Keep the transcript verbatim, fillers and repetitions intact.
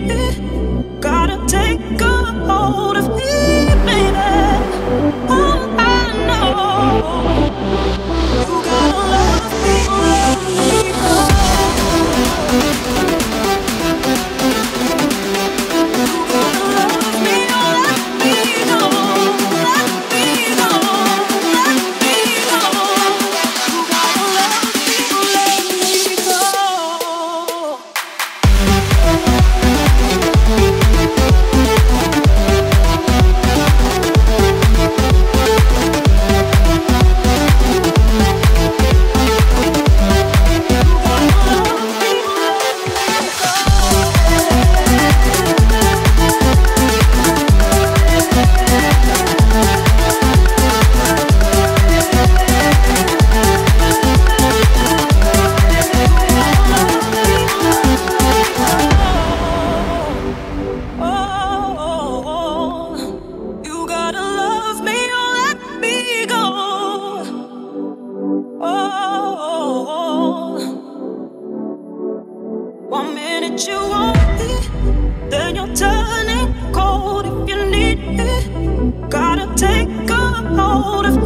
it. Gotta take a hold of me, baby. All I know, you gotta love me, let me go. You gotta love me, let me go. Let me go, let me go. You gotta love me, let me go. One minute you want it, then you're turning cold if you need it. Gotta take a hold of